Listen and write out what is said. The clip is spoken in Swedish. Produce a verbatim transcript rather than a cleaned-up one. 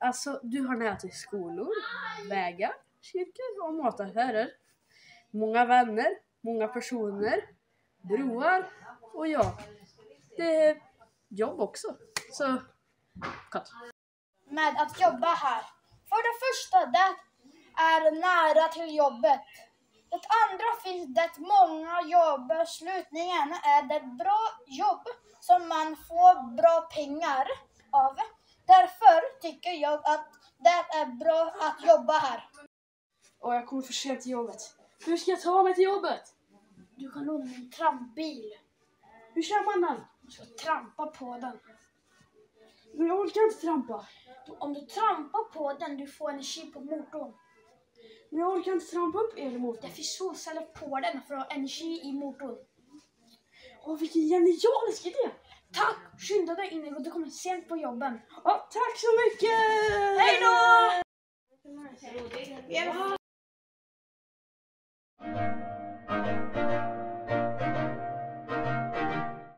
Alltså, du har nära till skolor, vägar, kyrkor och mataffärer. Många vänner, många personer, broar och ja, det är jobb också. Så, cut. Med att jobba här. För det första, det är nära till jobbet. Det andra finns det många jobb. Slutligen är det ett bra jobb som man får bra pengar av. Därför tycker jag att det är bra att jobba här. Och jag kommer för sent till jobbet. Hur ska jag ta mig till jobbet? Du kan låna min trampbil. Hur kör man den? Du ska trampa på den. Men jag orkar inte trampa. Om du trampar på den, du får energi på motorn. Men jag orkar inte trampa upp elmotorn. Det finns solceller på den för att ha energi i motorn. Åh, vilken genialisk idé! Tack! Skynda dig in och du kommer sent på jobben. Ja, tack så mycket! Hej då!